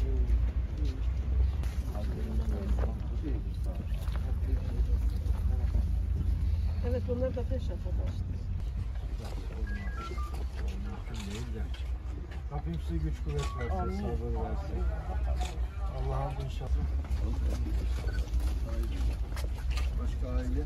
Evet, onlar da peş atada işte. Rabbim size güç kuvvet versin, sabır versin. Allah'ım inşallah. Başka aile?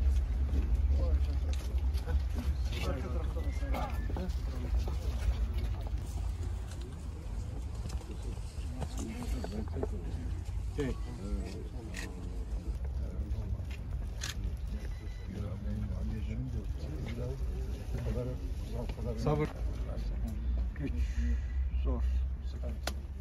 Sabır. Güç, zor, sıkıntı.